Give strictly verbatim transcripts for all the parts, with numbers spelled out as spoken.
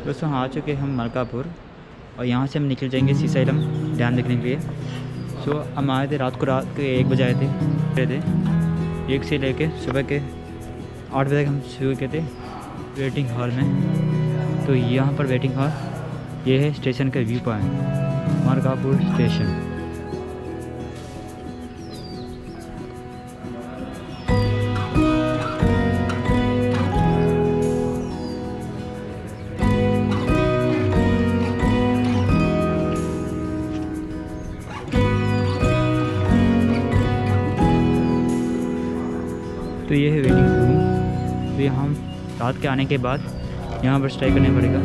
दोस्तों आ चुके हम मलकापुर और यहाँ से हम निकल जाएंगे सीसैलम डैम देखने के लिए। सो हम आए थे रात को रात के एक बजे आए थे थे एक से लेके सुबह के आठ बजे तक हम शुरू किए थे वेटिंग हॉल में। तो यहाँ पर वेटिंग हॉल ये है स्टेशन का व्यू पॉइंट मलकापुर स्टेशन। तो ये है वेटिंग रूम। तो यहाँ हम रात के आने के बाद यहाँ पर स्टे करना पड़ेगा।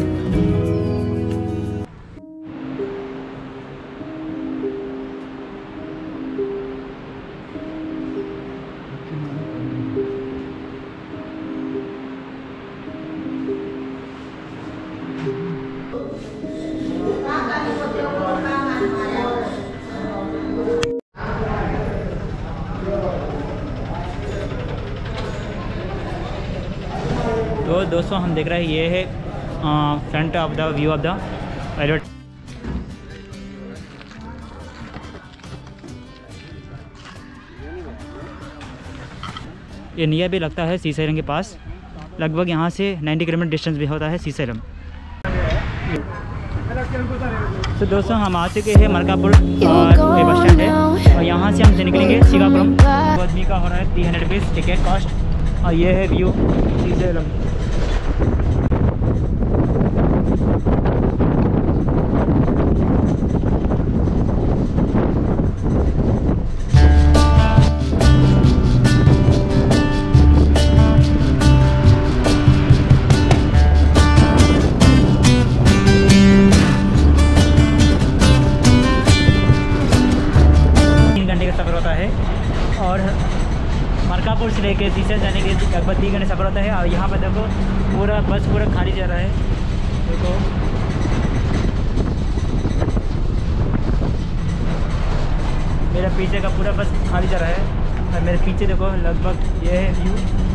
तो दोस्तों हम देख रहे हैं ये है front of the view of the airport. ये नियर भी लगता है सीसैलम के पास, लगभग यहाँ से नब्बे किलोमीटर डिस्टेंस भी होता है सीसैलम। तो दोस्तों हम आ चुके हैं मलकापुर बस स्टैंड है और यहाँ से हम से निकलेंगे श्रीकाकुलम। आदमी का हो रहा है three hundred rupees ticket cost. और ये है व्यू सीसैलम। सफ़र होता है और मलकापुर से लेके सीसैलम जाने के लगभग तीन घंटे सफ़र होता है। और यहाँ पर देखो पूरा बस पूरा खाली जा रहा है। देखो मेरा पीछे का पूरा बस खाली जा रहा है और मेरे पीछे देखो लगभग ये है व्यू।